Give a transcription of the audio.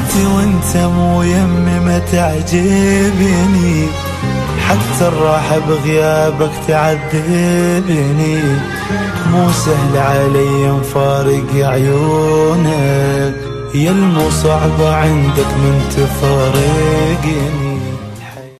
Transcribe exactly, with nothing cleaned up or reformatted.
حياتي وانت مو يمي ما تعجبني، حتى الراحة بغيابك تعذبني. مو سهل علي مفارق عيونك، يا المو صعبة عندك من تفارقني.